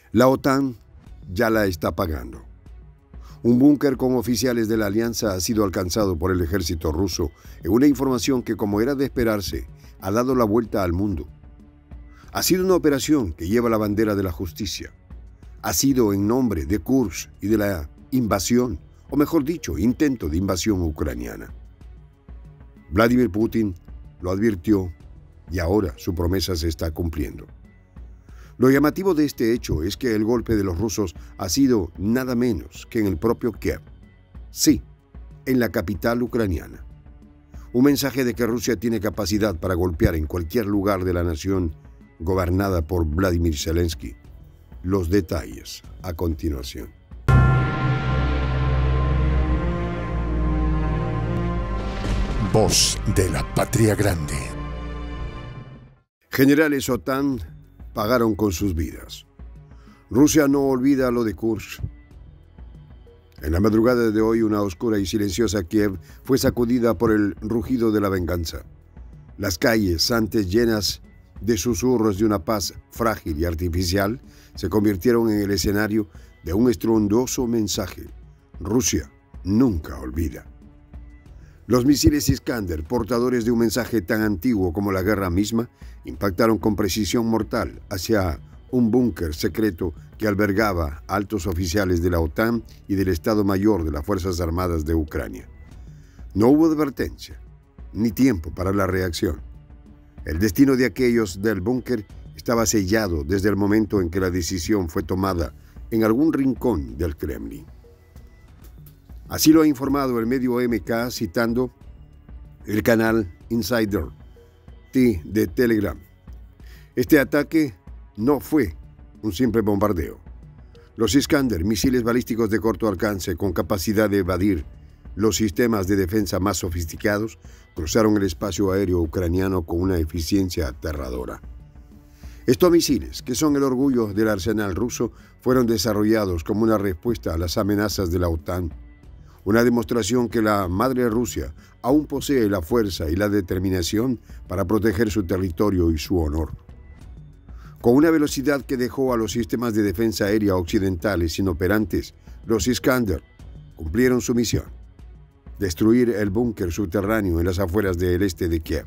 La OTAN ya la está pagando. Un búnker con oficiales de la alianza ha sido alcanzado por el ejército ruso en una información que, como era de esperarse, ha dado la vuelta al mundo. Ha sido una operación que lleva la bandera de la justicia. Ha sido en nombre de Kursk y de la invasión, o mejor dicho, intento de invasión ucraniana. Vladimir Putin lo advirtió y ahora su promesa se está cumpliendo. Lo llamativo de este hecho es que el golpe de los rusos ha sido nada menos que en el propio Kiev. Sí, en la capital ucraniana. Un mensaje de que Rusia tiene capacidad para golpear en cualquier lugar de la nación gobernada por Vladimir Zelensky. Los detalles a continuación. Voz de la Patria Grande. Generales OTAN pagaron con sus vidas. Rusia no olvida lo de Kursk. En la madrugada de hoy, una oscura y silenciosa Kiev fue sacudida por el rugido de la venganza. Las calles, antes llenas de susurros de una paz frágil y artificial, se convirtieron en el escenario de un estruendoso mensaje. Rusia nunca olvida. Los misiles Iskander, portadores de un mensaje tan antiguo como la guerra misma, impactaron con precisión mortal hacia un búnker secreto que albergaba altos oficiales de la OTAN y del Estado Mayor de las Fuerzas Armadas de Ucrania. No hubo advertencia, ni tiempo para la reacción. El destino de aquellos del búnker estaba sellado desde el momento en que la decisión fue tomada en algún rincón del Kremlin. Así lo ha informado el medio MK citando el canal Insider T de Telegram. Este ataque no fue un simple bombardeo. Los Iskander, misiles balísticos de corto alcance con capacidad de evadir los sistemas de defensa más sofisticados, cruzaron el espacio aéreo ucraniano con una eficiencia aterradora. Estos misiles, que son el orgullo del arsenal ruso, fueron desarrollados como una respuesta a las amenazas de la OTAN. Una demostración que la madre Rusia aún posee la fuerza y la determinación para proteger su territorio y su honor. Con una velocidad que dejó a los sistemas de defensa aérea occidentales inoperantes, los Iskander cumplieron su misión: destruir el búnker subterráneo en las afueras del este de Kiev.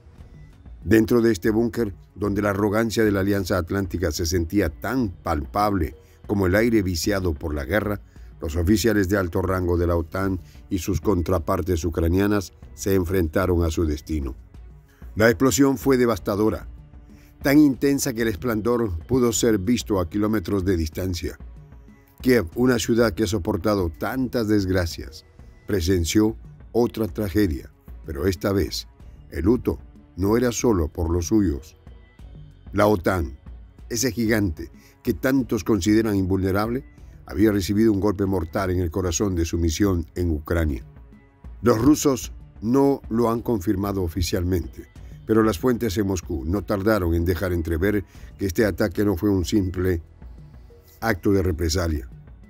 Dentro de este búnker, donde la arrogancia de la Alianza Atlántica se sentía tan palpable como el aire viciado por la guerra, los oficiales de alto rango de la OTAN y sus contrapartes ucranianas se enfrentaron a su destino. La explosión fue devastadora, tan intensa que el esplendor pudo ser visto a kilómetros de distancia. Kiev, una ciudad que ha soportado tantas desgracias, presenció otra tragedia, pero esta vez el luto no era solo por los suyos. La OTAN, ese gigante que tantos consideran invulnerable, había recibido un golpe mortal en el corazón de su misión en Ucrania. Los rusos no lo han confirmado oficialmente, pero las fuentes en Moscú no tardaron en dejar entrever que este ataque no fue un simple acto de represalia.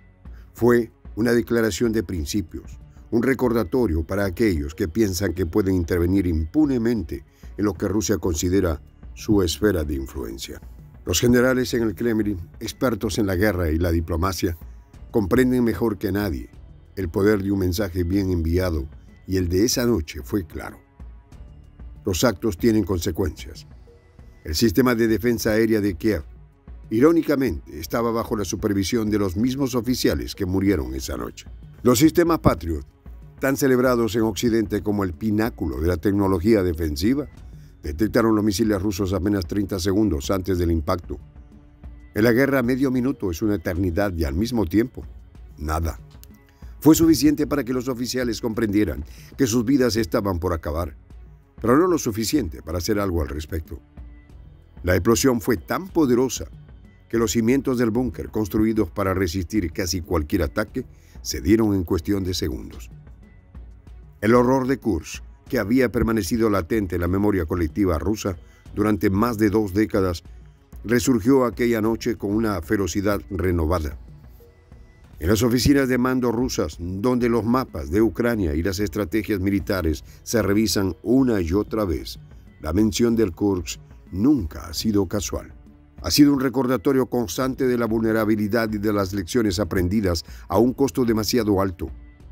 Fue una declaración de principios, un recordatorio para aquellos que piensan que pueden intervenir impunemente en lo que Rusia considera su esfera de influencia. Los generales en el Kremlin, expertos en la guerra y la diplomacia, comprenden mejor que nadie el poder de un mensaje bien enviado, y el de esa noche fue claro. Los actos tienen consecuencias. El sistema de defensa aérea de Kiev, irónicamente, estaba bajo la supervisión de los mismos oficiales que murieron esa noche. Los sistemas Patriot, tan celebrados en Occidente como el pináculo de la tecnología defensiva, detectaron los misiles rusos apenas 30 segundos antes del impacto. En la guerra, medio minuto es una eternidad y al mismo tiempo, nada. Fue suficiente para que los oficiales comprendieran que sus vidas estaban por acabar, pero no lo suficiente para hacer algo al respecto. La explosión fue tan poderosa que los cimientos del búnker, construidos para resistir casi cualquier ataque, cedieron en cuestión de segundos. El horror de Kursk, que había permanecido latente en la memoria colectiva rusa durante más de 2 décadas, resurgió aquella noche con una ferocidad renovada. En las oficinas de mando rusas, donde los mapas de Ucrania y las estrategias militares se revisan una y otra vez, la mención del Kursk nunca ha sido casual. ha sido un recordatorio constante de la vulnerabilidad y de las lecciones aprendidas a un costo demasiado alto.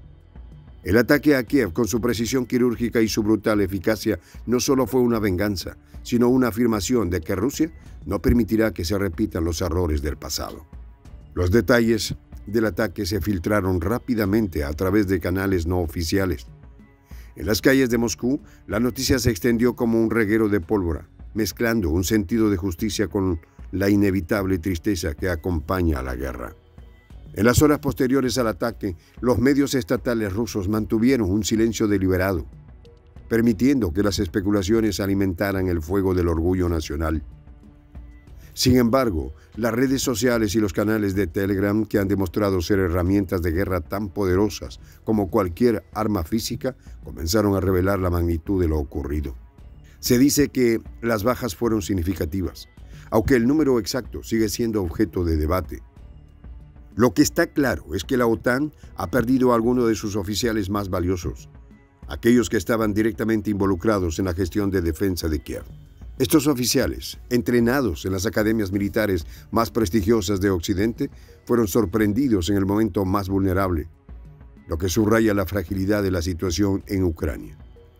El ataque a Kiev, con su precisión quirúrgica y su brutal eficacia, no solo fue una venganza, sino una afirmación de que Rusia no permitirá que se repitan los errores del pasado. Los detalles del ataque se filtraron rápidamente a través de canales no oficiales. En las calles de Moscú, la noticia se extendió como un reguero de pólvora, mezclando un sentido de justicia con la inevitable tristeza que acompaña a la guerra. En las horas posteriores al ataque, los medios estatales rusos mantuvieron un silencio deliberado, permitiendo que las especulaciones alimentaran el fuego del orgullo nacional. Sin embargo, las redes sociales y los canales de Telegram, que han demostrado ser herramientas de guerra tan poderosas como cualquier arma física, comenzaron a revelar la magnitud de lo ocurrido. Se dice que las bajas fueron significativas, aunque el número exacto sigue siendo objeto de debate. Lo que está claro es que la OTAN ha perdido a algunos de sus oficiales más valiosos, aquellos que estaban directamente involucrados en la gestión de defensa de Kiev. Estos oficiales, entrenados en las academias militares más prestigiosas de Occidente, fueron sorprendidos en el momento más vulnerable, lo que subraya la fragilidad de la situación en Ucrania.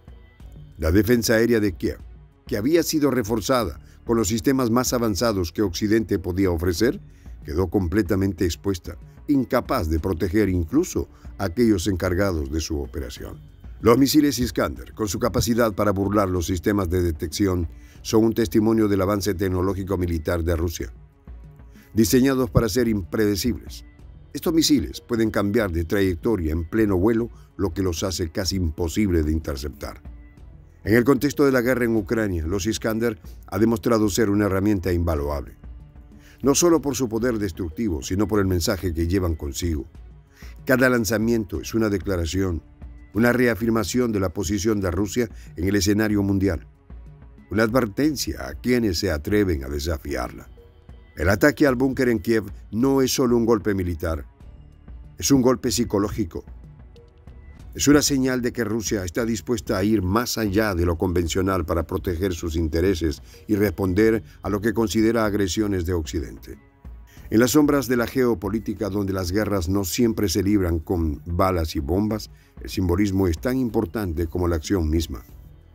La defensa aérea de Kiev, que había sido reforzada con los sistemas más avanzados que Occidente podía ofrecer, quedó completamente expuesta, incapaz de proteger incluso a aquellos encargados de su operación. Los misiles Iskander, con su capacidad para burlar los sistemas de detección, son un testimonio del avance tecnológico militar de Rusia. Diseñados para ser impredecibles, estos misiles pueden cambiar de trayectoria en pleno vuelo, lo que los hace casi imposible de interceptar. En el contexto de la guerra en Ucrania, los Iskander ha demostrado ser una herramienta invaluable. No solo por su poder destructivo, sino por el mensaje que llevan consigo. Cada lanzamiento es una declaración, una reafirmación de la posición de Rusia en el escenario mundial, una advertencia a quienes se atreven a desafiarla. El ataque al búnker en Kiev no es solo un golpe militar, es un golpe psicológico. Es una señal de que Rusia está dispuesta a ir más allá de lo convencional para proteger sus intereses y responder a lo que considera agresiones de Occidente. En las sombras de la geopolítica, donde las guerras no siempre se libran con balas y bombas, el simbolismo es tan importante como la acción misma.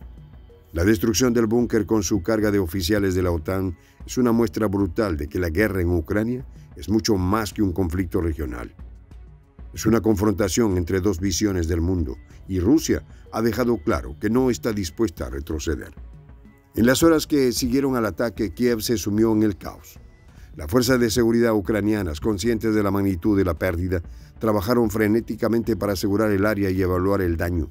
La destrucción del búnker con su carga de oficiales de la OTAN es una muestra brutal de que la guerra en Ucrania es mucho más que un conflicto regional. Es una confrontación entre dos visiones del mundo, y Rusia ha dejado claro que no está dispuesta a retroceder. En las horas que siguieron al ataque, Kiev se sumió en el caos. Las fuerzas de seguridad ucranianas, conscientes de la magnitud de la pérdida, trabajaron frenéticamente para asegurar el área y evaluar el daño.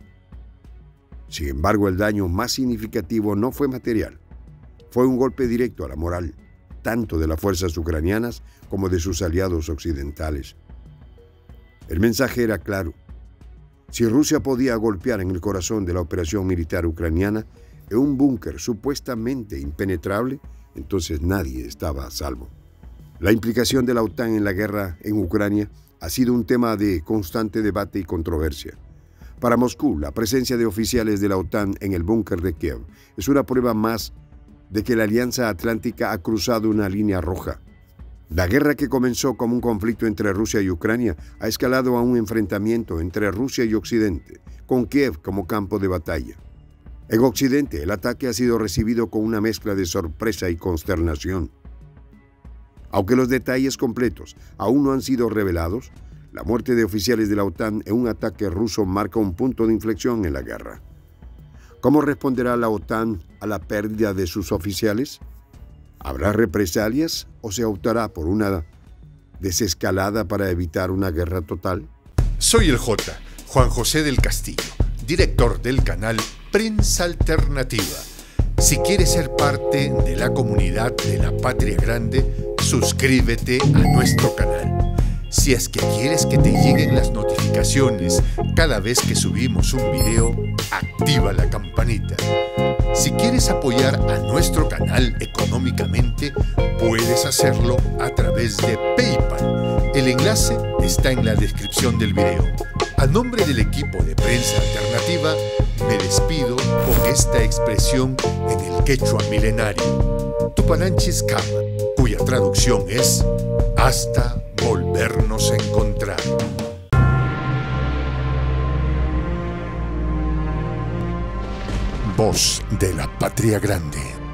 Sin embargo, el daño más significativo no fue material. Fue un golpe directo a la moral, tanto de las fuerzas ucranianas como de sus aliados occidentales. El mensaje era claro. Si Rusia podía golpear en el corazón de la operación militar ucraniana, en un búnker supuestamente impenetrable, entonces nadie estaba a salvo. La implicación de la OTAN en la guerra en Ucrania ha sido un tema de constante debate y controversia. Para Moscú, la presencia de oficiales de la OTAN en el búnker de Kiev es una prueba más de que la Alianza Atlántica ha cruzado una línea roja. La guerra, que comenzó como un conflicto entre Rusia y Ucrania, ha escalado a un enfrentamiento entre Rusia y Occidente, con Kiev como campo de batalla. En Occidente, el ataque ha sido recibido con una mezcla de sorpresa y consternación. Aunque los detalles completos aún no han sido revelados, la muerte de oficiales de la OTAN en un ataque ruso marca un punto de inflexión en la guerra. ¿Cómo responderá la OTAN a la pérdida de sus oficiales? ¿Habrá represalias o se optará por una desescalada para evitar una guerra total? Soy el J, Juan José del Castillo, director del canal Prensa Alternativa. Si quieres ser parte de la comunidad de la Patria Grande, suscríbete a nuestro canal. Si es que quieres que te lleguen las notificaciones cada vez que subimos un video, activa la campanita. Si quieres apoyar a nuestro canal económicamente, puedes hacerlo a través de PayPal. El enlace está en la descripción del video. A nombre del equipo de Prensa Alternativa, me despido con esta expresión en el quechua milenario: Tupananchis Kama, cuya traducción es hasta volvernos a encontrar. Voz de la Patria Grande.